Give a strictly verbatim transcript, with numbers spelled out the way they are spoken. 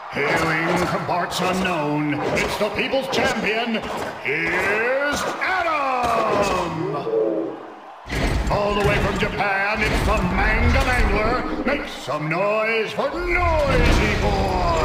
Hailing from parts unknown, it's the people's champion. Here's Adam! All the way from Japan, it's the Manga Mangler. Make some noise for Noisy Boy!